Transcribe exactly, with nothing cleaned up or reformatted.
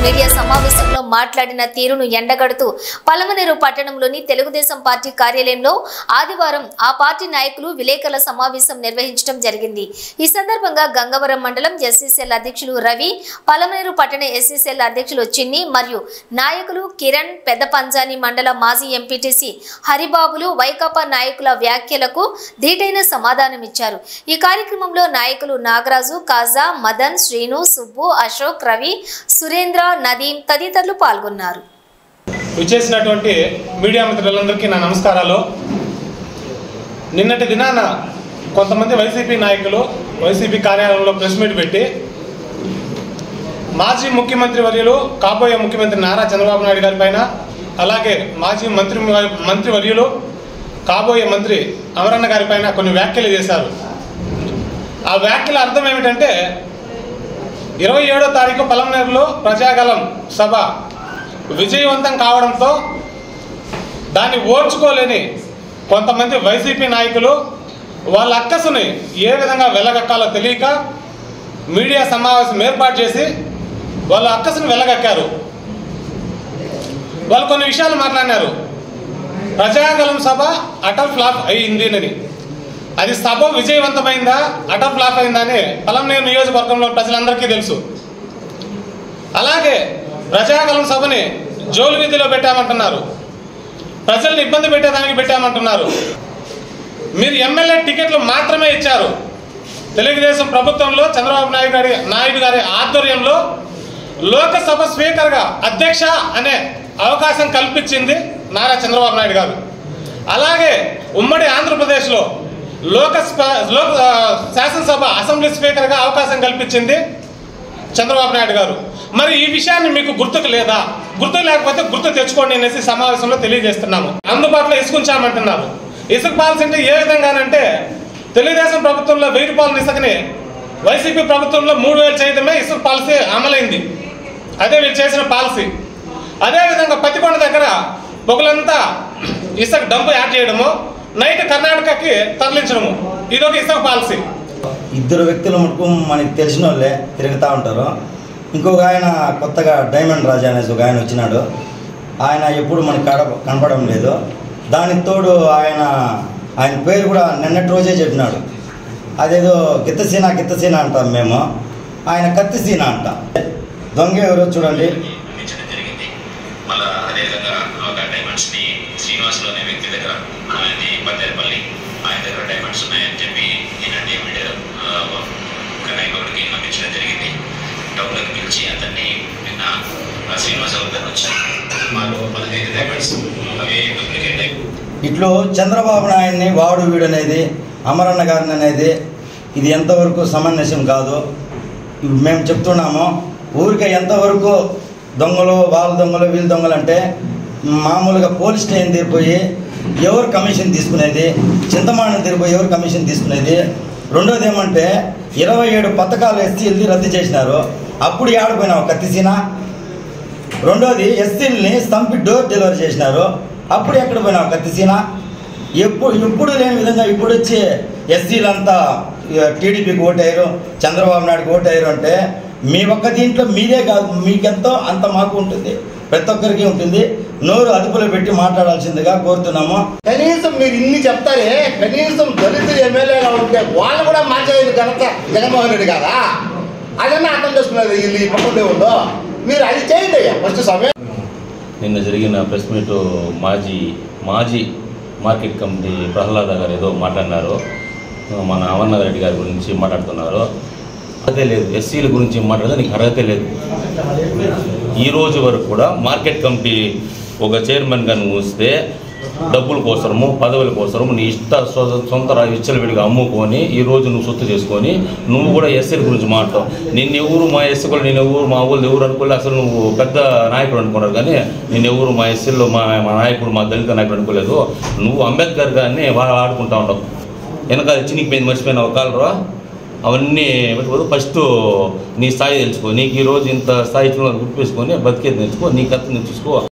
Media సమావేశంలో మాట్లాడిన తీరును ఎండగడుతూ పలమనేరు పట్టణంలోని తెలుగుదేశం పార్టీ కార్యాలయంలో ఆదివారం ఆ పార్టీ నాయకులు విలేకరుల సమావేశం నిర్వహించడం జరిగింది। ఈ సందర్భంగా గంగవరం మండలం ఎస్సీసీఎల్ అధ్యక్షులు రవి, పలమనేరు పట్టణ ఎస్సీసీఎల్ అధ్యక్షులు చిన్ని మరియు నాయకులు కిరణ్, పెద్దపంజాని మండల మాజీ ఎంపీటీసీ హరిబాబులు వైకాపా నాయకుల వ్యాఖ్యలకు ధీటైన సమాధానమిచ్చారు। ఈ కార్యక్రమంలో నాయకులు నాగరాజు, కాజా, మదన్, శ్రీను, సుబ్బు, అశోక్, రవి, సురేంద్ర, నదీం తదితరులు పాల్గొన్నారు। విచ్చేసినటువంటి మీడియా మిత్రులందరికీ నా నమస్కారాలు। నిన్నటి దినాన కొంతమంది వైసీపీ నాయకులు వైసీపీ కార్యాలయంలో ప్రెస్ మీట్ పెట్టి మాజీ ముఖ్యమంత్రి వర్యులు కాబోయే ముఖ్యమంత్రి నారా చంద్రబాబు నాయుడు గారి పైన, అలాగే మాజీ మంత్రి మంత్రి వర్యులు కాబోయే మంత్రి అమరన్న గారి పైన కొన్ని వ్యాఖ్యలు చేశారు। ఆ వ్యాఖ్యల అర్థం ఏమిటంటే, ఇరవై ఏడో తారీఖు పలమనేరులో ప్రజాగలం సభ విజయవంతం కావడంతో దాన్ని ఓర్చుకోలేని కొంతమంది వైసీపీ నాయకులు వాళ్ళ అక్కసుని ఏ విధంగా వెలగక్కాలో తెలియక మీడియా సమావేశం ఏర్పాటు చేసి వాళ్ళ అక్కసుని వెలగక్కారు। వాళ్ళు కొన్ని విషయాలు మాట్లాడినారు। ప్రజాగలం సభ అటల్ ఫ్లాప్ అయింది అని, అది సభ విజయవంతమైందా అటల్ ఫ్లాప్ అయిందా అని పలమనేరు నియోజకవర్గంలో ప్రజలందరికీ తెలుసు। అలాగే ప్రజాగలం సభని జోలు వీధిలో పెట్టామంటున్నారు, ప్రజల్ని ఇబ్బంది పెట్టేదానికి పెట్టామంటున్నారు। మీరు ఎమ్మెల్యే టికెట్లు మాత్రమే ఇచ్చారు। తెలుగుదేశం ప్రభుత్వంలో చంద్రబాబు నాయుడు గారి నాయుడు గారి ఆధ్వర్యంలో లోకసభ స్పీకర్గా అధ్యక్ష అనే అవకాశం కల్పించింది నారా చంద్రబాబు నాయుడు గారు। అలాగే ఉమ్మడి ఆంధ్రప్రదేశ్లో లోక లోక శాసనసభ అసెంబ్లీ స్పీకర్గా అవకాశం కల్పించింది చంద్రబాబు నాయుడు గారు। మరి ఈ విషయాన్ని మీకు గుర్తుకు లేదా? గుర్తు లేకపోతే గుర్తు తెచ్చుకోండి అనేసి సమావేశంలో తెలియజేస్తున్నాము। అందుబాటులో ఇసుకుంచామంటున్నారు। ఇసుక పాలసీ అంటే ఏ విధంగానంటే, తెలుగుదేశం ప్రభుత్వంలో వెయ్యి రూపాయల ఇసుకని వైసీపీ ప్రభుత్వంలో మూడు వేలు చేయడమే ఇసుక పాలసీ అమలైంది। అదే వీళ్ళు చేసిన పాలసీ। అదేవిధంగా పత్తికొండ దగ్గర పొగలంతా ఇసుక డంపు యాడ్ చేయడము, నైట్ కర్ణాటకకి తరలించడము, ఇదొక ఇసుక పాలసీ। ఇద్దరు వ్యక్తులు మటుకు మనకి తెలిసిన వాళ్ళే తిరుగుతూ ఉంటారు। ఇంకొక ఆయన కొత్తగా డైమండ్ రాజా అనేసి ఒక ఆయన వచ్చినాడు, ఆయన ఎప్పుడు మనకి కడ కనపడడం లేదు। దానికి తోడు ఆయన ఆయన పేరు కూడా నిన్నటి రోజే చెప్పినాడు, అదేదో గిత్తసీన గిత్తసీన అంటాం మేము, ఆయన కత్తిసీన అంట। దొంగ ఎవరో చూడండి। శ్రీనివాసులు అనే వ్యక్తి దగ్గర ఆయనది పద్దెపల్లి, ఆయన దగ్గర డైమండ్స్ ఉన్నాయని చెప్పి ఈయనండి మీడియా నాయకుడికి పంపించడం జరిగింది। టౌన్లోకి పిలిచి అతన్ని నిన్న శ్రీనివాస వద్దకు వచ్చారు। మాకు పదహైదు డైమండ్స్ అవి డూప్లికేట్ అయ్యి ఇట్లో చంద్రబాబు నాయుడిని వాడు వీడు అనేది, అమరన్న గారిని అనేది ఇది ఎంతవరకు సమంజసం కాదు। మేము చెప్తున్నాము, ఊరికే ఎంతవరకు దొంగలు వాళ్ళ దొంగలు వీళ్ళ దొంగలు అంటే మామూలుగా పోలీస్ స్టేషన్ తిరిగిపోయి ఎవరు కమిషన్ తీసుకునేది, చింతమానం తిరిగిపోయి ఎవరు కమిషన్ తీసుకునేది। రెండోది ఏమంటే, ఇరవై ఏడు పథకాలు ఎస్సీలది రద్దు చేసినారు, అప్పుడు ఆడిపోయినావు కత్తిసీన। రెండోది ఎస్సీలని స్తంపి డోర్ డెలివరీ చేసినారు, అప్పుడు ఎక్కడ పోయినావు కత్తిసీన। ఎప్పుడు ఎప్పుడు లేని విధంగా ఇప్పుడు వచ్చి ఎస్సీలంతా టీడీపీకి ఓటయ్యారు, చంద్రబాబు నాయుడుకి ఓటయ్యారు అంటే మీ ఒక్క దీంట్లో మీదే కాదు, మీకెంతో అంత మాకు ఉంటుంది, ప్రతి ఒక్కరికి ఉంటుంది। నోరు అదుపులో పెట్టి మాట్లాడాల్సిందిగా కోరుతున్నాము। కనీసం మీరు ఇన్ని చెప్తారే, కనీసం దళితులు ఎమ్మెల్యేగా ఉంటే వాళ్ళు కూడా మార్చలేదు ఘనత జగన్మోహన్ రెడ్డి గారా? అదన్నా అర్థం చేసుకున్నారు వీళ్ళు ఈ పక్కనే ఉందో, మీరు అది చేయండి ఫస్ట్ సమయం। నిన్న జరిగిన ప్రెస్ మీట్ మాజీ మాజీ మార్కెట్ కమిటీ ప్రహ్లాద గారు ఏదో మాట్లాడినారు, మన అమర్నాథ్ రెడ్డి గారి గురించి మాట్లాడుతున్నారు। అదే లేదు, ఎస్సీల గురించి మాట్లాడితే నీకు అర్హత లేదు। ఈరోజు వరకు కూడా మార్కెట్ కమిటీ ఒక చైర్మన్ గారిని ఉంచితే డబ్బుల కోసము పదవుల కోసము నీ ఇష్ట సొంత విచ్చలవిడిగా అమ్ముకొని ఈరోజు నువ్వు సొత్తు చేసుకొని నువ్వు కూడా ఎస్సీల గురించి మాట్లాడతావు। నిన్న ఎవరు మా ఎస్సీ కూడా నేను ఎవరు మా ఊళ్ళు ఎవరు అనుకోలేదు, అసలు నువ్వు పెద్ద నాయకుడు అనుకున్నారు, కానీ నేను ఎవరు మా ఎస్సీలో మా మా నాయకుడు మా దళిత నాయకుడు అనుకోలేదు। నువ్వు అంబేద్కర్ గారిని ఆడుకుంటా ఉండవు, వెనకాల చినిగిపోయింది మర్చిపోయిన ఒక కాలరా అవన్నీ పెట్టుకోదు। ఫస్ట్ నీ స్థాయి తెలుసుకో, నీకు ఈరోజు ఇంత స్థాయిలో గుర్తుపెట్టుకొని బతికేది నేర్చుకో, నీ కత్తి నేర్చుకో।